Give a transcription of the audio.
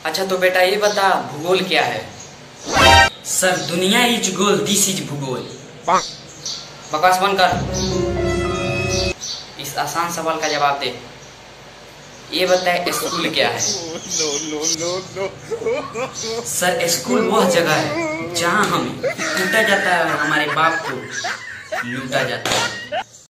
अच्छा तो बेटा ये बता, भूगोल क्या है? सर, दुनिया इज गोल, दिस इज भूगोल। बकवास बंद कर, इस आसान सवाल का जवाब दे। ये बताए स्कूल क्या है? सर, स्कूल वह जगह है जहाँ हमें टूटा जाता है और हमारे बाप को लूटा जाता है।